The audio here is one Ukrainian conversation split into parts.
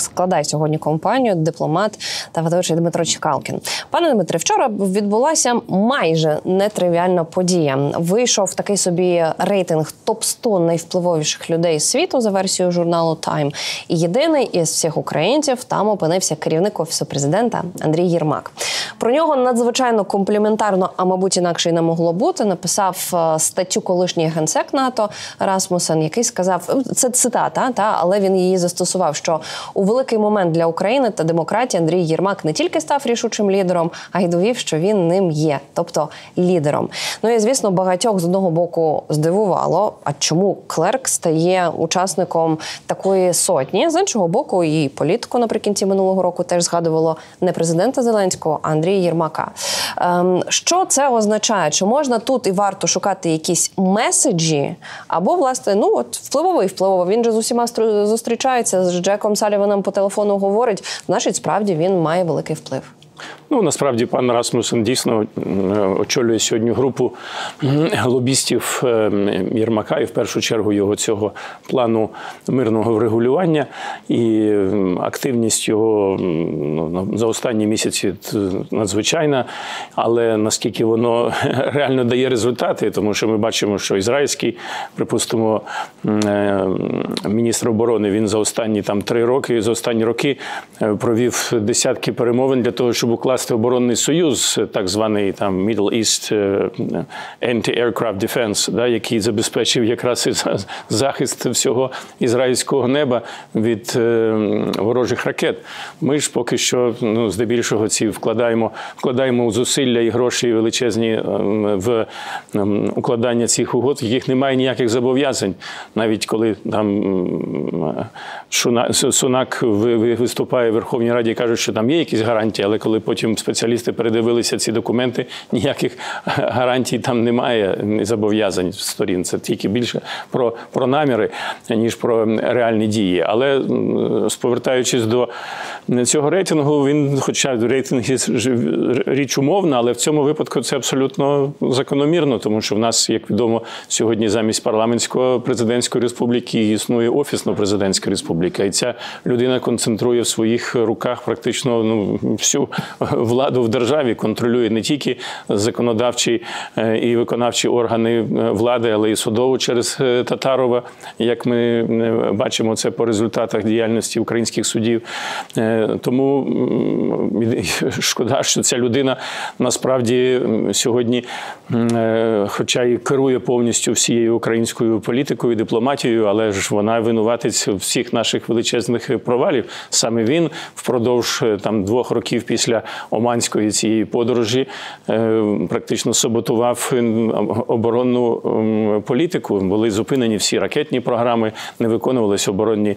складає сьогодні компанію дипломат та ведучий Дмитро Чекалкін. Пане Дмитре, вчора відбулася майже нетривіальна подія. Вийшов такий собі рейтинг топ-100 найвпливовіших людей світу за версією журналу Time. І єдиний із всіх українців там опинився керівник Офісу президента Андрій Єрмак. Про нього надзвичайно компліментарно, а мабуть інакше й не могло бути, написав статтю колишній генсек НАТО Расмусен, який сказав, це цитата, але він її застосував, що у великий момент для України та демократії Андрій Єрмак не тільки став рішучим лідером, а й довів, що він ним є, тобто лідером. Ну і, звісно, багатьох з одного боку здивувало, а чому клерк стає учасником такої сотні. З іншого боку, і політику наприкінці минулого року теж згадувало не президента Зеленського, а Андрія Єрмака. Що це означає? Чи можна тут і варто шукати якісь меседжі? Або, власне, впливовий. Він же з усіма зустрічається, з Джеком Саліваном по телефону говорить, значить, справді він має великий вплив. Насправді, пан Расмусен дійсно очолює сьогодні групу лобістів Єрмака і, в першу чергу, його цього плану мирного врегулювання. І активність його за останні місяці надзвичайна. Але наскільки воно реально дає результати, тому що ми бачимо, що ізраїльський, припустимо, міністр оборони, він за останні 3 роки, за останні роки провів десятки перемовин для того, щоб укласти оборонний союз, так званий Middle East Anti-Aircraft Defense, який забезпечив якраз і захист всього ізраїльського неба від ворожих ракет. Ми ж поки що, здебільшого, вкладаємо зусилля і гроші величезні в укладання цих угод, в яких немає ніяких зобов'язань. Навіть коли Сунак виступає в Верховній Раді і каже, що там є якісь гарантії, але коли потім спеціалісти передивилися ці документи, ніяких гарантій там немає, зобов'язань сторін. Це тільки більше про наміри, ніж про реальні дії. Але, повертаючись до цього рейтингу, хоча рейтинг є річ умовна, але в цьому випадку це абсолютно закономірно, тому що в нас, як відомо, сьогодні замість парламентсько-президентської республіки існує офісно-президентська республіка. І ця людина концентрує в своїх руках практично всю владу в державі, контролює не тільки законодавчі і виконавчі органи влади, але і судову через Татарова, як ми бачимо це по результатах діяльності українських судів. Тому шкода, що ця людина насправді сьогодні, хоча і керує повністю всією українською політикою, дипломатією, але ж вона винуватець всіх наших величезних провалів. Саме він впродовж 2 років після оманської цієї подорожі практично саботував оборонну політику. Були зупинені всі ракетні програми, не виконувалися оборонні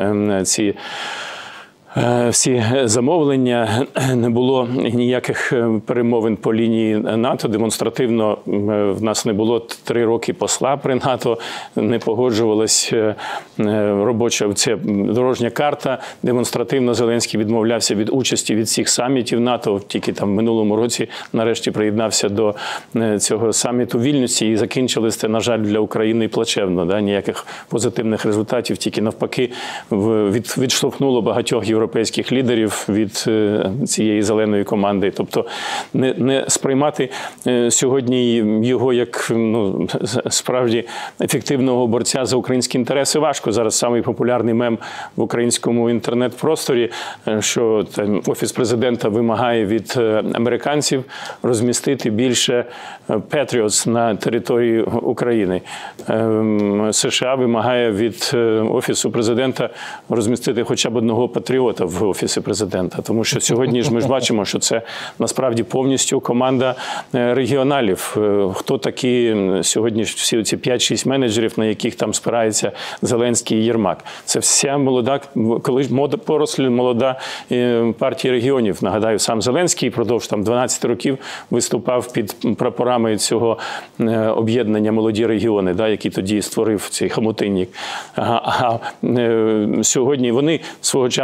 всі замовлення, не було ніяких перемовин по лінії НАТО. Демонстративно в нас не було 3 роки посла при НАТО, не погоджувалась робоча дорожня карта. Демонстративно Зеленський відмовлявся від участі від всіх самітів НАТО. Тільки в минулому році нарешті приєднався до цього саміту в Вільнюсі і закінчилось це, на жаль, для України плачевно. Ніяких позитивних результатів, тільки навпаки відштовхнуло багатьох європейських лідерів від цієї зеленої команди. Тобто не сприймати сьогодні його як справді ефективного борця за українські інтереси важко. Зараз самий популярний мем в українському інтернет-просторі, що Офіс президента вимагає від американців розмістити більше Patriots на території України. США вимагає від Офісу президента розмістити хоча б одного патріота в Офісі президента. Тому що сьогодні ж ми ж бачимо, що це насправді повністю команда регіоналів. Хто такі сьогодні всі ці 5-6 менеджерів, на яких там спирається Зеленський і Єрмак? Це вся молода, колись поросль молода партії регіонів. Нагадаю, сам Зеленський продовж 12 років виступав під прапорами цього об'єднання «Молоді регіони», який тоді створив цей хомутинник. А сьогодні вони свого часу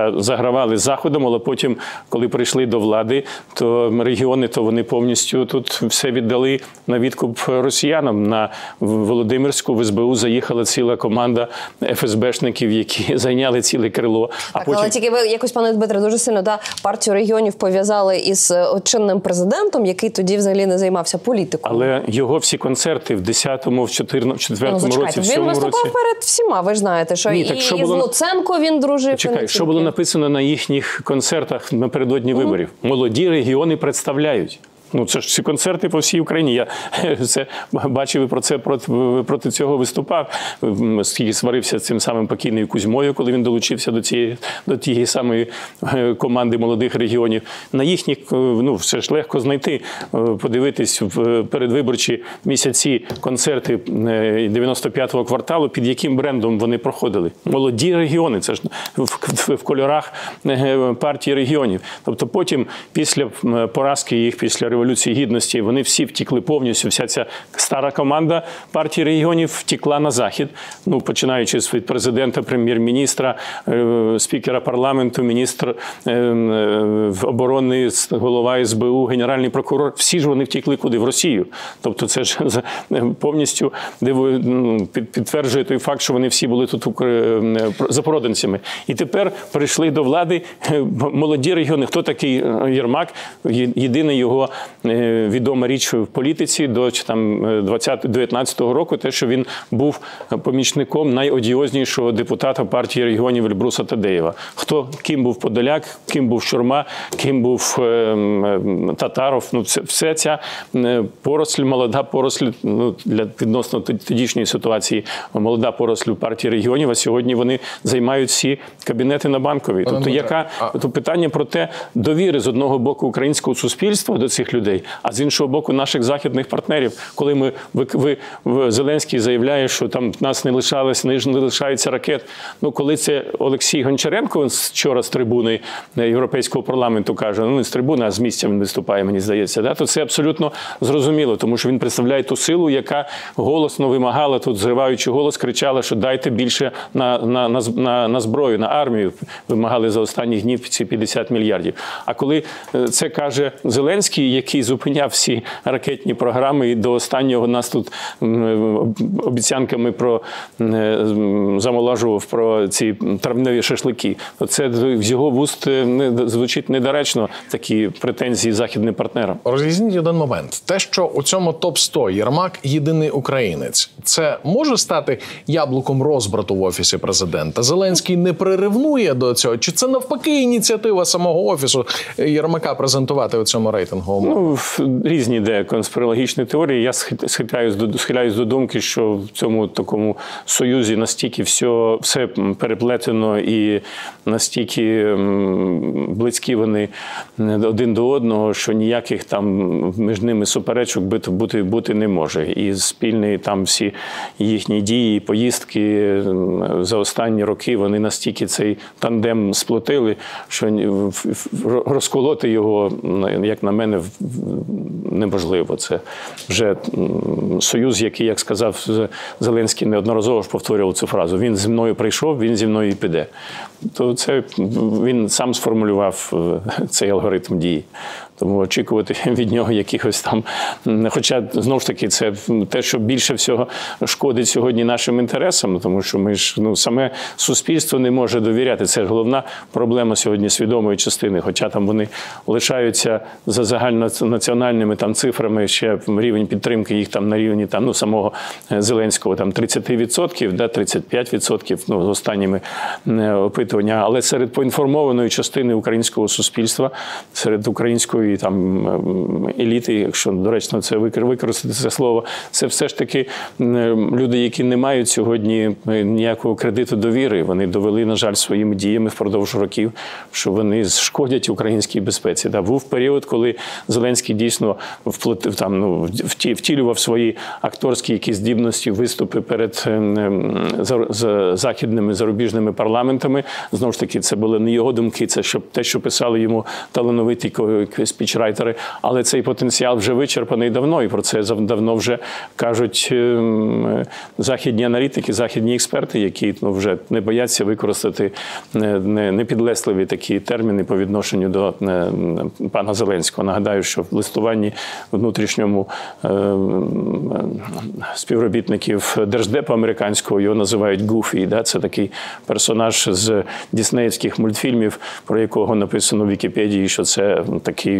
загравали з Заходом, але потім, коли прийшли до влади, то регіони, то вони повністю тут все віддали на відкуп росіянам. На Володимирську в СБУ заїхала ціла команда ФСБшників, які зайняли ціле крило. Так, потім... але тільки ви якось, пане Дмитре, дуже сильно партію регіонів пов'язали із чинним президентом, який тоді взагалі не займався політикою. Але його всі концерти в 10-му, в 4-му році, в 7-му році... Він виступав перед всіма, ви ж знаєте, що і з Луценко він дружив. Чекай, що було написано на їхніх концертах напередодні виборів? Молоді регіони представляють. Ну, це ж всі концерти по всій Україні. Я це бачив і проти цього виступав. Скільки сварився з цим самим покійним Кузьмою, коли він долучився до тієї самої команди молодих регіонів. На їхніх, все ж легко знайти, подивитись в передвиборчі місяці концерти 95-го кварталу, під яким брендом вони проходили. Молоді регіони, це ж в кольорах партії регіонів. Тобто потім, після поразки їх, після Революції Гідності, вони всі втікли повністю, вся ця стара команда партії регіонів втекла на Захід, починаючи від президента, прем'єр-міністра, спікера парламенту, міністр оборони, голова СБУ, генеральний прокурор, всі ж вони втекли куди? В Росію. Тобто це ж повністю підтверджує той факт, що вони всі були тут запроданцями. І тепер прийшли до влади молоді регіони. Хто такий Єрмак? Єдиний його відома річ в політиці до 19-го року, те, що він був помічником найодіознішого депутата партії регіонів Ельбруса Тадеєва. Ким був Подоляк, ким був Шурма, ким був Татаров. Все ця поросль, молода поросль, відносно тодішньої ситуації, молода поросль партії регіонів, а сьогодні вони займають всі кабінети на Банковій. Тобто питання про те, довіри з одного боку українського суспільства до цих людей, а з іншого боку наших західних партнерів. Коли Зеленський заявляє, що там в нас не лишається ракет. Коли це Олексій Гончаренко вчора з трибуни Європейського парламенту каже, не з трибуни, а з місця він виступає, мені здається, то це абсолютно зрозуміло, тому що він представляє ту силу, яка голосно вимагала, тут зриваючи голос, кричала, що дайте більше на зброю, на армію, вимагали за останні днів ці 50 мільярдів. А коли це каже Зеленський, який зупиняв всі ракетні програми і до останнього нас тут обіцянками замолажував про ці травневі шашлики, то це з його вуст звучить недоречно, такі претензії західним партнерам. Роз'ясніть один момент. Те, що у цьому топ-100 Єрмак єдиний українець, це може стати яблуком розбрату в Офісі президента? Зеленський не приревнує до цього? Чи це навпаки ініціатива самого Офісу Єрмака презентувати у цьому рейтингу? Різні йде конспірологічні теорії. Я схиляюсь до думки, що в цьому такому союзі настільки все переплетено і настільки близькі вони один до одного, що ніяких там між ними суперечок бути не може. І спільні там всі їхні дії, поїздки за останні роки, вони настільки цей тандем сплотили, що розколоти його, як на мене, неможливо. Це вже союз, який, як сказав Зеленський, неодноразово ж повторював цю фразу. Він зі мною прийшов, він зі мною і піде. То це він сам сформулював цей алгоритм дії. Тому очікувати від нього якихось там... Хоча, знову ж таки, це те, що більше всього шкодить сьогодні нашим інтересам, тому що ми ж, саме суспільство не може довіряти. Це ж головна проблема сьогодні свідомої частини. Хоча там вони лишаються за загальнонаціональними там цифрами, ще рівень підтримки їх там на рівні там, самого Зеленського там 30%, 35%, з останніми опитуваннями. Але серед поінформованої частини українського суспільства, серед української там еліти, якщо доречно це використати це слово, це все ж таки люди, які не мають сьогодні ніякого кредиту довіри. Вони довели, на жаль, своїми діями впродовж років, що вони шкодять українській безпеці. Був період, коли Зеленський дійсно втілював свої акторські якісь здібності, виступи перед західними зарубіжними парламентами. Знову ж таки, це були не його думки, це те, що писали йому талановиті спічрайтери. Але цей потенціал вже вичерпаний давно, і про це давно вже кажуть західні аналітики, західні експерти, які вже не бояться використати непідлесливі такі терміни по відношенню до пана Зеленського. Нагадаю, що в листуванні внутрішньому співробітників Держдепу американського його називають Гуфі. Да? Це такий персонаж з діснеївських мультфільмів, про якого написано в Вікіпедії, що це такий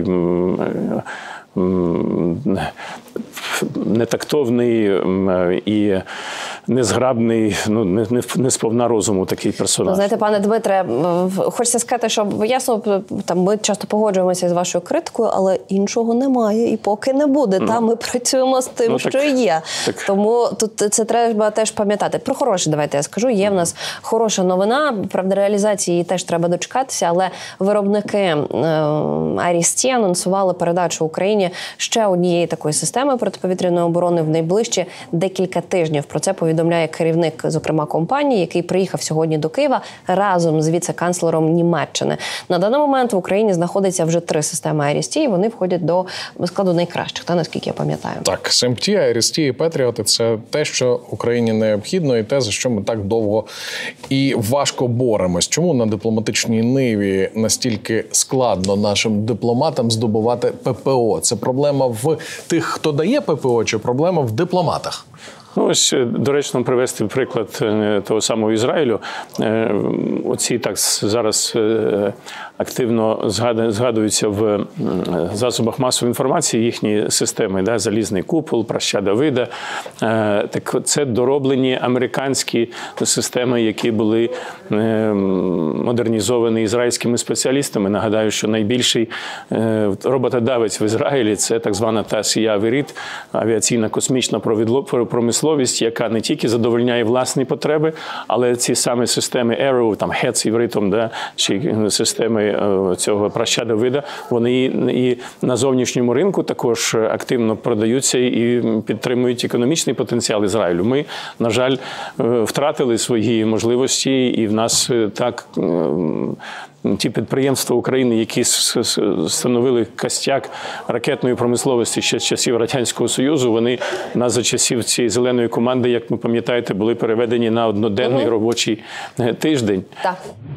нетактовний і незграбний, не сповна розуму такий персонаж. Знаєте, пане Дмитре, хочеться сказати, що ясно, ми часто погоджуємося з вашою критикою, але іншого немає і поки не буде. Ми працюємо з тим, що є. Так. Тому тут це треба теж пам'ятати. Про хороше давайте я скажу. Є в нас хороша новина, правда, реалізації її теж треба дочекатися, але виробники Iris-T анонсували передачу Україні ще однієї такої системи протиповітряної оборони в найближчі декілька тижнів. Про це повідомляє керівник, зокрема, компанії, який приїхав сьогодні до Києва разом з віце-канцлером Німеччини. На даний момент в Україні знаходиться вже 3 системи Iris-T, і вони входять до складу найкращих, наскільки я пам'ятаю. Так, SIM-T, Iris-T і Patriot – це те, що Україні необхідно, і те, за що ми так довго і важко боремось. Чому на дипломатичній ниві настільки складно нашим дипломатам здобувати ППО? Це проблема в тих, хто дає ППО, чи проблема в дипломатах? Ось доречно привести приклад того самого Ізраїлю. Оці так зараз активно згадуються в засобах масової інформації їхні системи, да, залізний купол, праща Давида. Так це дороблені американські системи, які були модернізовані ізраїльськими спеціалістами. Нагадаю, що найбільший роботодавець в Ізраїлі – це так звана Тасія Авіріт, авіаційна космічна промисловість, яка не тільки задовольняє власні потреби, але ці саме системи Arrow, там HETS івритом, да, чи системи цього праща Давида, вони і на зовнішньому ринку також активно продаються і підтримують економічний потенціал Ізраїлю. Ми, на жаль, втратили свої можливості, і в нас так ті підприємства України, які становили костяк ракетної промисловості ще з часів Радянського Союзу, вони за часів цієї зеленої команди, як ви пам'ятаєте, були переведені на одноденний робочий тиждень. Так.